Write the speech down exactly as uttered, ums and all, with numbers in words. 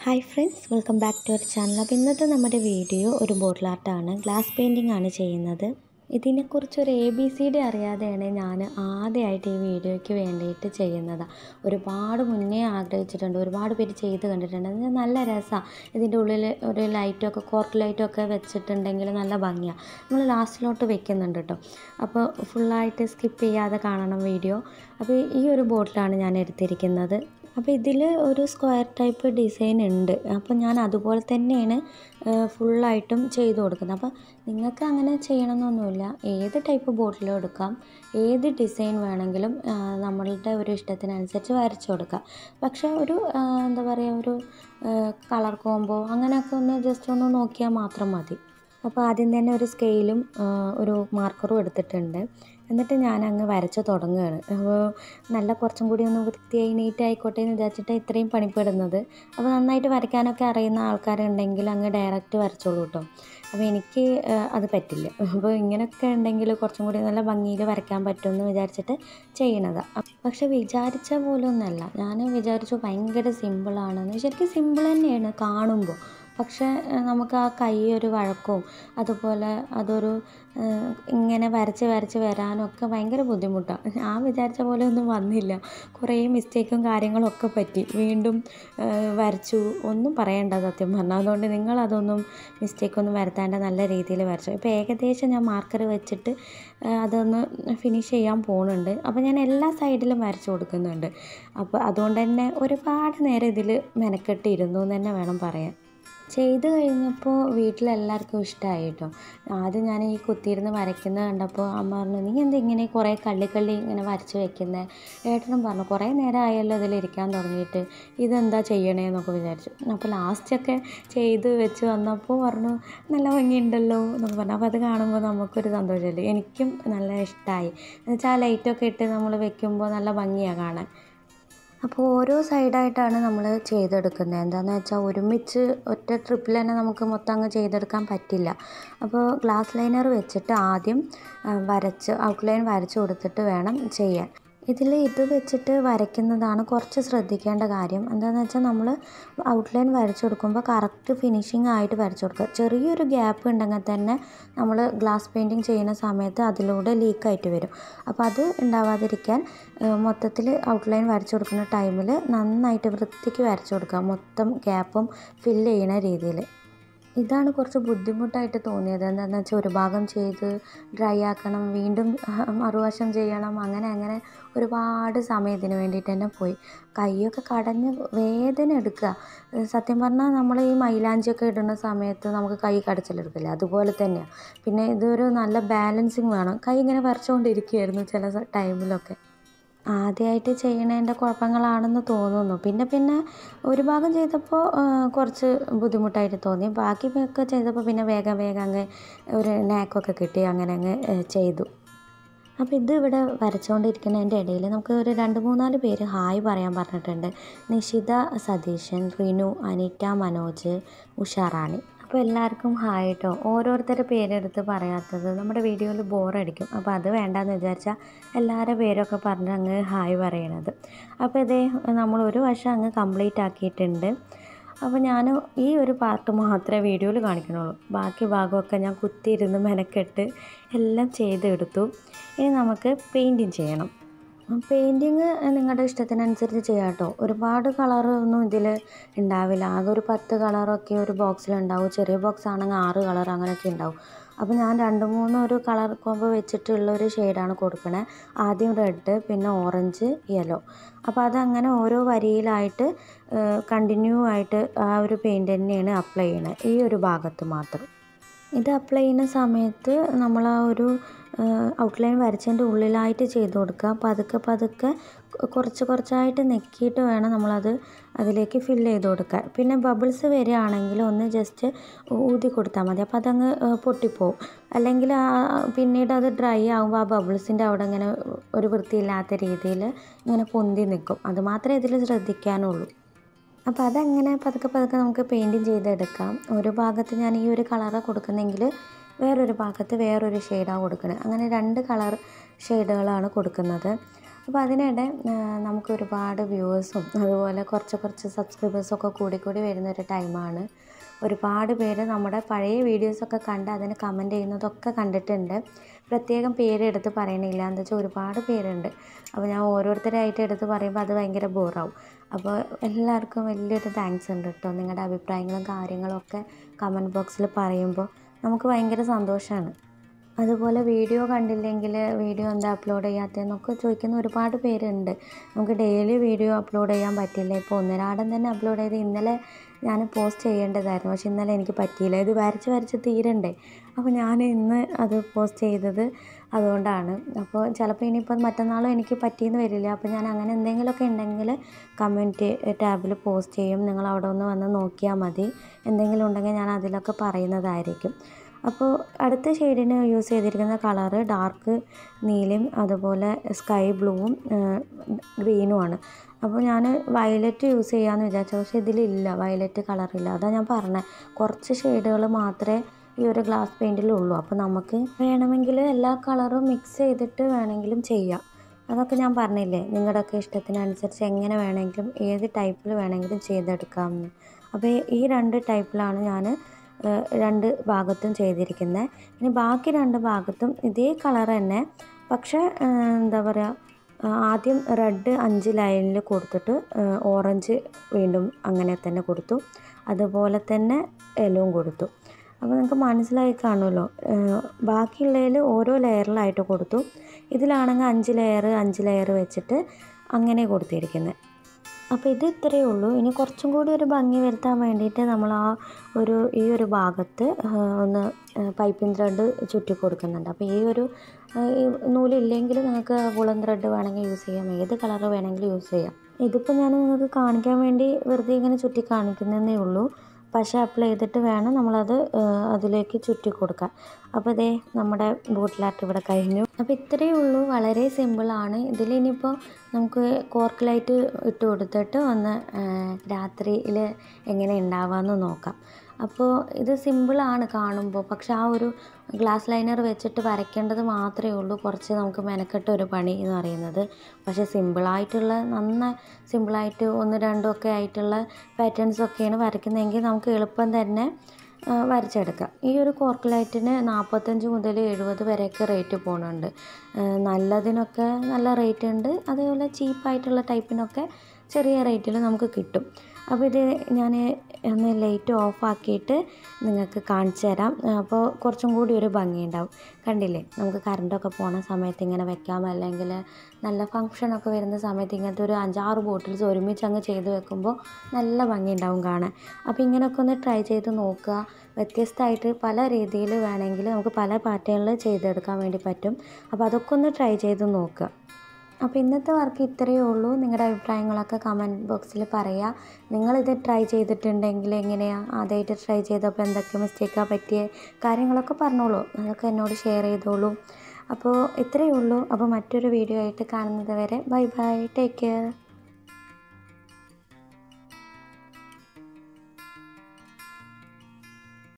Hi friends, welcome back to our channel. അപ്പോൾ ഇന്നത്തെ നമ്മുടെ വീഡിയോ ഒരു ബോട്ടിൽ ആർട്ടാണ്. ഗ്ലാസ് പെയിൻറ്റിംഗ് ആണ് ചെയ്യുന്നത്. ഇതിനെക്കുറിച്ചൊരു എ ബി സി ഡി അറിയാതെയാണ് ഞാൻ ആദ്യമായിട്ട് ഈ വീഡിയോയ്ക്ക് വേണ്ടിയിട്ട് ചെയ്യുന്നത്. ഒരുപാട് മുന്നേ ആഗ്രഹിച്ചിട്ടുണ്ട്, ഒരുപാട് പേര് ചെയ്ത് കണ്ടിട്ടുണ്ട്. അത് നല്ല രസമാണ്. ഇതിൻ്റെ ഉള്ളിൽ ഒരു ലൈറ്റൊക്കെ കോർക്ക് ലൈറ്റൊക്കെ വെച്ചിട്ടുണ്ടെങ്കിൽ നല്ല ഭംഗിയാണ്. നമ്മൾ ലാസ്റ്റിലോട്ട് വെക്കുന്നുണ്ട് കേട്ടോ. അപ്പോൾ ഫുള്ളായിട്ട് സ്കിപ്പ് ചെയ്യാതെ കാണണം വീഡിയോ. അപ്പോൾ ഈ ഒരു ബോട്ടിലാണ് ഞാൻ എടുത്തിരിക്കുന്നത്. അപ്പോൾ ഇതിൽ ഒരു സ്ക്വയർ ടൈപ്പ് ഡിസൈൻ ഉണ്ട്. അപ്പോൾ ഞാൻ അതുപോലെ തന്നെയാണ് ഫുള്ളായിട്ടും ചെയ്ത് കൊടുക്കുന്നത്. അപ്പോൾ നിങ്ങൾക്ക് അങ്ങനെ ചെയ്യണമെന്നൊന്നുമില്ല. ഏത് ടൈപ്പ് ബോട്ടിലും എടുക്കാം, ഏത് ഡിസൈൻ വേണമെങ്കിലും നമ്മളുടെ ഒരു ഇഷ്ടത്തിനനുസരിച്ച് വരച്ചു കൊടുക്കാം. പക്ഷേ ഒരു എന്താ പറയുക, ഒരു കളർ കോംബോ അങ്ങനെയൊക്കെ ഒന്ന് ജസ്റ്റ് ഒന്ന് നോക്കിയാൽ മാത്രം മതി. അപ്പോൾ ആദ്യം തന്നെ ഒരു സ്കെയിലും ഒരു മാർക്കറും എടുത്തിട്ടുണ്ട്. എന്നിട്ട് ഞാൻ അങ്ങ് വരച്ച് തുടങ്ങുകയാണ്. അപ്പോൾ നല്ല കുറച്ചും കൂടി ഒന്ന് വൃത്തിയായി നീറ്റ് ആയിക്കോട്ടെ എന്ന് വിചാരിച്ചിട്ട് ഇത്രയും പണിപ്പെടുന്നത്. അപ്പോൾ നന്നായിട്ട് വരയ്ക്കാനൊക്കെ അറിയുന്ന ആൾക്കാരുണ്ടെങ്കിൽ അങ്ങ് ഡയറക്റ്റ് വരച്ചോളൂ കേട്ടോ. അപ്പോൾ എനിക്ക് അത് പറ്റില്ല. അപ്പോൾ ഇങ്ങനെയൊക്കെ ഉണ്ടെങ്കിൽ കുറച്ചും കൂടി നല്ല ഭംഗിയിൽ വരയ്ക്കാൻ പറ്റുമെന്ന് വിചാരിച്ചിട്ട് ചെയ്യണതാണ്. പക്ഷെ വിചാരിച്ച പോലെ ഒന്നല്ല. ഞാൻ വിചാരിച്ചു ഭയങ്കര സിമ്പിളാണെന്ന്. ശരിക്കും സിമ്പിൾ തന്നെയാണ് കാണുമ്പോൾ. പക്ഷേ നമുക്ക് ആ കൈ ഒരു വഴക്കവും അതുപോലെ അതൊരു ഇങ്ങനെ വരച്ച് വരച്ച് വരാനൊക്കെ ഭയങ്കര ബുദ്ധിമുട്ടാണ്. ഞാൻ വിചാരിച്ച പോലെ ഒന്നും വന്നില്ല. കുറേ മിസ്റ്റേക്കും കാര്യങ്ങളൊക്കെ പറ്റി. വീണ്ടും വരച്ചു, ഒന്നും പറയണ്ട സത്യം പറഞ്ഞാൽ. അതുകൊണ്ട് നിങ്ങളതൊന്നും മിസ്റ്റേക്കൊന്നും വരുത്താണ്ട് നല്ല രീതിയിൽ വരച്ചു. ഇപ്പോൾ ഏകദേശം ഞാൻ മാർക്കർ വെച്ചിട്ട് അതൊന്ന് ഫിനിഷ് ചെയ്യാൻ പോകുന്നുണ്ട്. അപ്പോൾ ഞാൻ എല്ലാ സൈഡിലും വരച്ചു കൊടുക്കുന്നുണ്ട്. അപ്പോൾ അതുകൊണ്ട് തന്നെ ഒരുപാട് നേരം ഇതിൽ മെനക്കെട്ടിരുന്നു എന്ന് തന്നെ വേണം പറയാൻ. ചെയ്ത് കഴിഞ്ഞപ്പോൾ വീട്ടിലെല്ലാവർക്കും ഇഷ്ടമായി കേട്ടോ. ആദ്യം ഞാൻ ഈ കുത്തിയിരുന്ന് വരയ്ക്കുന്നത് കണ്ടപ്പോൾ അമ്മ പറഞ്ഞു, നീ എന്താ ഇങ്ങനെ കുറേ കള്ളി കള്ളി ഇങ്ങനെ വരച്ച് വെക്കുന്നത്? ഏട്ടനും പറഞ്ഞു, കുറേ നേരം ആയല്ലോ ഇതിലിരിക്കാൻ തുടങ്ങിയിട്ട്, ഇതെന്താ ചെയ്യണേന്നൊക്കെ വിചാരിച്ചു. അപ്പോൾ ലാസ്റ്റൊക്കെ ചെയ്ത് വെച്ച് വന്നപ്പോൾ പറഞ്ഞു, നല്ല ഭംഗിയുണ്ടല്ലോ എന്നൊക്കെ പറഞ്ഞു. അപ്പോൾ അത് കാണുമ്പോൾ നമുക്കൊരു സന്തോഷമല്ലേ. എനിക്കും നല്ല ഇഷ്ടമായി. എന്നുവെച്ചാൽ ആ ലൈറ്റൊക്കെ ഇട്ട് നമ്മൾ വെക്കുമ്പോൾ നല്ല ഭംഗിയാണ് കാണാൻ. അപ്പോൾ ഓരോ സൈഡായിട്ടാണ് നമ്മൾ ചെയ്തെടുക്കുന്നത്. എന്താണെന്ന് വെച്ചാൽ ഒരുമിച്ച് ഒറ്റ ട്രിപ്പിൽ തന്നെ നമുക്ക് മൊത്തം അങ്ങ് ചെയ്തെടുക്കാൻ പറ്റില്ല. അപ്പോൾ ഗ്ലാസ് ലൈനർ വെച്ചിട്ട് ആദ്യം വരച്ച് ഔട്ട്ലൈൻ വരച്ച് കൊടുത്തിട്ട് വേണം ചെയ്യാൻ. ഇതിൽ ഇത് വെച്ചിട്ട് വരയ്ക്കുന്നതാണ് കുറച്ച് ശ്രദ്ധിക്കേണ്ട കാര്യം. എന്താണെന്ന് വെച്ചാൽ നമ്മൾ ഔട്ട്ലൈൻ വരച്ചു കൊടുക്കുമ്പോൾ കറക്റ്റ് ഫിനിഷിംഗ് ആയിട്ട് വരച്ചു കൊടുക്കുക. ചെറിയൊരു ഗ്യാപ്പ് ഉണ്ടെങ്കിൽ തന്നെ നമ്മൾ ഗ്ലാസ് പെയിൻറ്റിങ് ചെയ്യുന്ന സമയത്ത് അതിലൂടെ ലീക്കായിട്ട് വരും. അപ്പോൾ അത് ഉണ്ടാവാതിരിക്കാൻ മൊത്തത്തിൽ ഔട്ട്ലൈൻ വരച്ചു കൊടുക്കുന്ന ടൈമിൽ നന്നായിട്ട് വൃത്തിക്ക് വരച്ചു കൊടുക്കുക, മൊത്തം ഗ്യാപ്പും ഫില്ല് ചെയ്യുന്ന രീതിയിൽ. ഇതാണ് കുറച്ച് ബുദ്ധിമുട്ടായിട്ട് തോന്നിയത്. എന്താണെന്ന് വെച്ചാൽ ഒരു ഭാഗം ചെയ്ത് ഡ്രൈ ആക്കണം, വീണ്ടും മറുവശം ചെയ്യണം, അങ്ങനെ അങ്ങനെ ഒരുപാട് സമയം ഇതിന് വേണ്ടിയിട്ട് തന്നെ പോയി. കൈയൊക്കെ കടഞ്ഞ് വേദന എടുക്കുക. സത്യം പറഞ്ഞാൽ നമ്മൾ ഈ മൈലാഞ്ചിയൊക്കെ ഇടുന്ന സമയത്ത് നമുക്ക് കൈ കടച്ചിലെടുക്കില്ല, അതുപോലെ തന്നെയാണ്. പിന്നെ ഇതൊരു നല്ല ബാലൻസിങ് വേണം. കൈ ഇങ്ങനെ വരച്ചുകൊണ്ടിരിക്കുകയായിരുന്നു ചില ടൈമിലൊക്കെ. ആദ്യമായിട്ട് ചെയ്യണതിൻ്റെ കുഴപ്പങ്ങളാണെന്ന് തോന്നുന്നു. പിന്നെ പിന്നെ ഒരു ഭാഗം ചെയ്തപ്പോൾ കുറച്ച് ബുദ്ധിമുട്ടായിട്ട് തോന്നി. ബാക്കി ഒക്കെ ചെയ്തപ്പോൾ പിന്നെ വേഗം വേഗം അങ്ങ് ഒരു നാക്കൊക്കെ കിട്ടി, അങ്ങനെ അങ്ങ് ചെയ്തു. അപ്പോൾ ഇത് ഇവിടെ വരച്ചുകൊണ്ടിരിക്കുന്നതിൻ്റെ ഇടയിൽ നമുക്ക് ഒരു രണ്ട് മൂന്നാല് പേര് ഹായ് പറയാൻ പറഞ്ഞിട്ടുണ്ട്. നിഷിത സതീശൻ, റിനു, അനിറ്റ മനോജ്, ഉഷാറാണി. അപ്പോൾ എല്ലാവർക്കും ഹായ് കേട്ടോ. ഓരോരുത്തരുടെ പേരെടുത്ത് പറയാത്തത് നമ്മുടെ വീഡിയോയിൽ ബോറടിക്കും. അപ്പോൾ അത് വേണ്ടാന്ന് വിചാരിച്ചാൽ എല്ലാവരുടെ പേരൊക്കെ പറഞ്ഞ് അങ്ങ് ഹായ് പറയണത്. അപ്പോൾ ഇതേ നമ്മൾ ഒരു വശം അങ്ങ് കംപ്ലീറ്റ് ആക്കിയിട്ടുണ്ട്. അപ്പോൾ ഞാൻ ഈ ഒരു പാർട്ട് മാത്രമേ വീഡിയോയിൽ കാണിക്കണുള്ളൂ. ബാക്കി ഭാഗമൊക്കെ ഞാൻ കുത്തിയിരുന്ന് മെനക്കെട്ട് എല്ലാം ചെയ്തെടുത്തു. ഇനി നമുക്ക് പെയിൻറ്റിങ് ചെയ്യണം. പെയിൻറ്റിങ് നിങ്ങളുടെ ഇഷ്ടത്തിനനുസരിച്ച് ചെയ്യാം കേട്ടോ. ഒരുപാട് കളറൊന്നും ഇതിൽ ഉണ്ടാവില്ല. ആകെ ഒരു പത്ത് കളറൊക്കെ ഒരു ബോക്സിലുണ്ടാവും. ചെറിയ ബോക്സ് ആണെങ്കിൽ ആറ് കളർ അങ്ങനെയൊക്കെ ഉണ്ടാവും. അപ്പോൾ ഞാൻ രണ്ട് മൂന്ന് ഒരു കളർ കോമ്പോ വെച്ചിട്ടുള്ളൊരു ഷെയ്ഡാണ് കൊടുക്കണേ. ആദ്യം റെഡ്, പിന്നെ ഓറഞ്ച്, യെല്ലോ. അപ്പോൾ അതങ്ങനെ ഓരോ വരിയിലായിട്ട് കണ്ടിന്യൂ ആയിട്ട് ആ ഒരു പെയിൻറ്റ് തന്നെയാണ് അപ്ലൈ ചെയ്യണത്, ഈ ഒരു ഭാഗത്ത് മാത്രം. ഇത് അപ്ലൈ ചെയ്യുന്ന സമയത്ത് നമ്മൾ ആ ഒരു ഔട്ട്ലൈൻ വരച്ചതിൻ്റെ ഉള്ളിലായിട്ട് ചെയ്ത് കൊടുക്കുക. പതുക്കെ പതുക്കെ കുറച്ച് കുറച്ചായിട്ട് നെക്കിയിട്ട് വേണം നമ്മളത് അതിലേക്ക് ഫില്ല് ചെയ്ത് കൊടുക്കാൻ. പിന്നെ ബബിൾസ് വരികയാണെങ്കിൽ ഒന്ന് ജസ്റ്റ് ഊതി കൊടുത്താൽ മതി. അപ്പോൾ അതങ്ങ് പൊട്ടിപ്പോവും. അല്ലെങ്കിൽ പിന്നീട് അത് ഡ്രൈ ആകുമ്പോൾ ആ ബബിൾസിൻ്റെ അവിടെ ഇങ്ങനെ ഒരു വൃത്തിയില്ലാത്ത രീതിയിൽ ഇങ്ങനെ പൊന്തി നിൽക്കും. അത് മാത്രമേ ഇതിൽ ശ്രദ്ധിക്കാനുള്ളൂ. അപ്പോൾ അതങ്ങനെ പതുക്കെ പതുക്കെ നമുക്ക് പെയിൻറ്റിങ് ചെയ്തെടുക്കാം. ഒരു ഭാഗത്ത് ഞാൻ ഈ ഒരു കളറ് കൊടുക്കുന്നെങ്കിൽ വേറൊരു ഭാഗത്ത് വേറൊരു ഷെയ്ഡാണ് കൊടുക്കുന്നത്. അങ്ങനെ രണ്ട് കളർ ഷെയ്ഡുകളാണ് കൊടുക്കുന്നത്. അപ്പോൾ അതിനിടെ നമുക്ക് ഒരുപാട് വ്യൂവേഴ്സും അതുപോലെ കുറച്ച് കുറച്ച് സബ്സ്ക്രൈബേഴ്സൊക്കെ കൂടി കൂടി വരുന്നൊരു ടൈമാണ്. ഒരുപാട് പേര് നമ്മുടെ പഴയ വീഡിയോസൊക്കെ കണ്ട് അതിന് കമൻറ്റ് ചെയ്യുന്നതൊക്കെ കണ്ടിട്ടുണ്ട്. പ്രത്യേകം പേരെടുത്ത് പറയണില്ല, എന്താ വെച്ചാൽ ഒരുപാട് പേരുണ്ട്. അപ്പോൾ ഞാൻ ഓരോരുത്തരായിട്ട് എടുത്ത് പറയുമ്പോൾ അത് ഭയങ്കര ബോറാവും. അപ്പോൾ എല്ലാവർക്കും വലിയൊരു താങ്ക്സ് ഉണ്ട് കേട്ടോ. നിങ്ങളുടെ അഭിപ്രായങ്ങളും കാര്യങ്ങളും ഒക്കെ കമൻറ്റ് ബോക്സിൽ പറയുമ്പോൾ നമുക്ക് ഭയങ്കര സന്തോഷമാണ്. അതുപോലെ വീഡിയോ കണ്ടില്ലെങ്കിൽ വീഡിയോ എന്താ അപ്ലോഡ് ചെയ്യാത്തതെന്നൊക്കെ ചോദിക്കുന്ന ഒരുപാട് പേരുണ്ട്. നമുക്ക് ഡെയിലി വീഡിയോ അപ്ലോഡ് ചെയ്യാൻ പറ്റില്ല. ഇപ്പോൾ ഒന്നരാടം തന്നെ അപ്ലോഡ് ചെയ്ത് ഇന്നലെ ഞാൻ പോസ്റ്റ് ചെയ്യേണ്ടതായിരുന്നു, പക്ഷെ ഇന്നലെ എനിക്ക് പറ്റിയില്ല. ഇത് വരച്ച് വരച്ച് തീരണ്ടേ, അപ്പോൾ ഞാൻ ഇന്ന് അത് പോസ്റ്റ് ചെയ്തത് അതുകൊണ്ടാണ്. അപ്പോൾ ചിലപ്പോൾ ഇനിയിപ്പോൾ മറ്റന്നാളും എനിക്ക് പറ്റിയെന്ന് വരില്ല. അപ്പോൾ ഞാൻ അങ്ങനെ എന്തെങ്കിലുമൊക്കെ ഉണ്ടെങ്കിൽ കമൻറ്റ് ടാബിൽ പോസ്റ്റ് ചെയ്യും. നിങ്ങൾ അവിടെ ഒന്ന് വന്ന് നോക്കിയാൽ മതി. എന്തെങ്കിലും ഉണ്ടെങ്കിൽ ഞാൻ അതിലൊക്കെ പറയുന്നതായിരിക്കും. അപ്പോൾ അടുത്ത ഷെയ്ഡിന് യൂസ് ചെയ്തിരിക്കുന്ന കളറ് ഡാർക്ക് നീലയും അതുപോലെ സ്കൈ ബ്ലൂവും ഗ്രീനുമാണ്. അപ്പോൾ ഞാൻ വയലറ്റ് യൂസ് ചെയ്യാമെന്ന് വിചാരിച്ചു, പക്ഷേ ഇതിലില്ല, വയലറ്റ് കളറില്ല. അതാണ് ഞാൻ പറഞ്ഞത്, കുറച്ച് ഷെയ്ഡുകൾ മാത്രമേ ഈ ഒരു ഗ്ലാസ് പെയിൻറ്റിലുള്ളൂ. അപ്പോൾ നമുക്ക് വേണമെങ്കിൽ എല്ലാ കളറും മിക്സ് ചെയ്തിട്ട് വേണമെങ്കിലും ചെയ്യാം. അതൊക്കെ ഞാൻ പറഞ്ഞില്ലേ, നിങ്ങളുടെയൊക്കെ ഇഷ്ടത്തിനനുസരിച്ച് എങ്ങനെ വേണമെങ്കിലും ഏത് ടൈപ്പിൽ വേണമെങ്കിലും ചെയ്തെടുക്കാമെന്ന്. അപ്പോൾ ഈ രണ്ട് ടൈപ്പിലാണ് ഞാൻ രണ്ട് ഭാഗത്തും ചെയ്തിരിക്കുന്നത്. ഇനി ബാക്കി രണ്ട് ഭാഗത്തും ഇതേ കളർ തന്നെ, പക്ഷേ എന്താ പറയുക, ആദ്യം റെഡ് അഞ്ച് ലൈനിൽ കൊടുത്തിട്ട് ഓറഞ്ച് വീണ്ടും അങ്ങനെ തന്നെ കൊടുത്തു. അതുപോലെ തന്നെ യെല്ലോയും കൊടുത്തു. അപ്പോൾ നിങ്ങൾക്ക് മനസ്സിലായി കാണുമല്ലോ. ബാക്കിയുള്ളതിൽ ഓരോ ലെയറിലായിട്ട് കൊടുത്തു. ഇതിലാണെങ്കിൽ അഞ്ച് ലെയർ അഞ്ച് ലെയർ വെച്ചിട്ട് അങ്ങനെ കൊടുത്തിരിക്കുന്നത്. അപ്പോൾ ഇത് ഇത്രയേ ഉള്ളൂ. ഇനി കുറച്ചും കൂടി ഒരു ഭംഗി വരുത്താൻ വേണ്ടിയിട്ട് നമ്മൾ ആ ഒരു ഈ ഒരു ഭാഗത്ത് ഒന്ന് പൈപ്പിംഗ് ത്രെഡ് ചുറ്റി കൊടുക്കുന്നുണ്ട്. അപ്പോൾ ഈ ഒരു നൂലില്ലെങ്കിൽ നിങ്ങൾക്ക് വുളൻ ത്രെഡ് വേണമെങ്കിൽ യൂസ് ചെയ്യാം, ഏത് കളർ വേണമെങ്കിലും യൂസ് ചെയ്യാം. ഇതിപ്പോൾ ഞാൻ നിങ്ങൾക്ക് കാണിക്കാൻ വേണ്ടി വെറുതെ ഇങ്ങനെ ചുറ്റി കാണിക്കുന്നതേ ഉള്ളൂ. പശ അപ്ലൈ ചെയ്തിട്ട് വേണം നമ്മളത് അതിലേക്ക് ചുറ്റി കൊടുക്കാൻ. അപ്പോൾ ഇതേ നമ്മുടെ ബോട്ടിലാർട്ട് ഇവിടെ കഴിഞ്ഞു. അപ്പോൾ ഇത്രയേ ഉള്ളൂ, വളരെ സിമ്പിളാണ്. ഇതിലിനിയിപ്പോൾ നമുക്ക് കോർക്ക് ലൈറ്റ് ഇട്ട് കൊടുത്തിട്ട് ഒന്ന് രാത്രിയിൽ എങ്ങനെ ഉണ്ടാവാമെന്ന് നോക്കാം. അപ്പോൾ ഇത് സിമ്പിളാണ് കാണുമ്പോൾ, പക്ഷെ ആ ഒരു ഗ്ലാസ് ലൈനർ വെച്ചിട്ട് വരയ്ക്കേണ്ടത് മാത്രമേ ഉള്ളൂ കുറച്ച് നമുക്ക് മെനക്കെട്ട ഒരു പണി എന്ന് പറയുന്നത്. പക്ഷേ സിമ്പിളായിട്ടുള്ള നന്നായി സിമ്പിളായിട്ട് ഒന്ന് രണ്ടും ഒക്കെ ആയിട്ടുള്ള പാറ്റേൺസൊക്കെയാണ് വരയ്ക്കുന്നതെങ്കിൽ നമുക്ക് എളുപ്പം തന്നെ വരച്ചെടുക്കാം. ഈ ഒരു കോർക്ക് ലൈറ്റിന് നാൽപ്പത്തഞ്ച് മുതൽ എഴുപത് വരെയൊക്കെ റേറ്റ് പോകുന്നുണ്ട്. നല്ലതിനൊക്കെ നല്ല റേറ്റ് ഉണ്ട്, അതേപോലെ ചീപ്പായിട്ടുള്ള ടൈപ്പിനൊക്കെ ചെറിയ റേറ്റിൽ നമുക്ക് കിട്ടും. അപ്പോൾ ഇത് ഞാൻ ഒന്ന് ലൈറ്റ് ഓഫാക്കിയിട്ട് നിങ്ങൾക്ക് കാണിച്ചു തരാം. അപ്പോൾ കുറച്ചും കൂടി ഒരു ഭംഗിയുണ്ടാവും. കണ്ടില്ലേ, നമുക്ക് കറണ്ടൊക്കെ പോണ സമയത്ത് ഇങ്ങനെ വെക്കാം, അല്ലെങ്കിൽ നല്ല ഫങ്ഷനൊക്കെ വരുന്ന സമയത്ത് ഇങ്ങനത്തെ ഒരു അഞ്ചാറ് ബോട്ടിൽസ് ഒരുമിച്ച് അങ്ങ് ചെയ്ത് വെക്കുമ്പോൾ നല്ല ഭംഗിയുണ്ടാവും കാണാൻ. അപ്പോൾ ഇങ്ങനെയൊക്കെ ഒന്ന് ട്രൈ ചെയ്ത് നോക്കുക. വ്യത്യസ്തമായിട്ട് പല രീതിയിൽ വേണമെങ്കിൽ നമുക്ക് പല പാറ്റേണിൽ ചെയ്തെടുക്കാൻ വേണ്ടി പറ്റും. അപ്പോൾ അതൊക്കെ ഒന്ന് ട്രൈ ചെയ്ത് നോക്കുക. അപ്പോൾ ഇന്നത്തെ വർക്ക് ഇത്രയേ ഉള്ളൂ. നിങ്ങളുടെ അഭിപ്രായങ്ങളൊക്കെ കമൻറ്റ് ബോക്സിൽ പറയുക. നിങ്ങളിത് ട്രൈ ചെയ്തിട്ടുണ്ടെങ്കിൽ എങ്ങനെയാണ്, ആദ്യമായിട്ട് ട്രൈ ചെയ്തപ്പോൾ എന്തൊക്കെ മിസ്റ്റേക്കാണ് പറ്റിയ കാര്യങ്ങളൊക്കെ പറഞ്ഞോളൂ, അതൊക്കെ എന്നോട് ഷെയർ ചെയ്തോളൂ. അപ്പോൾ ഇത്രയേ ഉള്ളൂ. അപ്പോൾ മറ്റൊരു വീഡിയോ ആയിട്ട് കാണുന്നത് വരെ ബൈ ബൈ, ടേക്ക് കെയർ.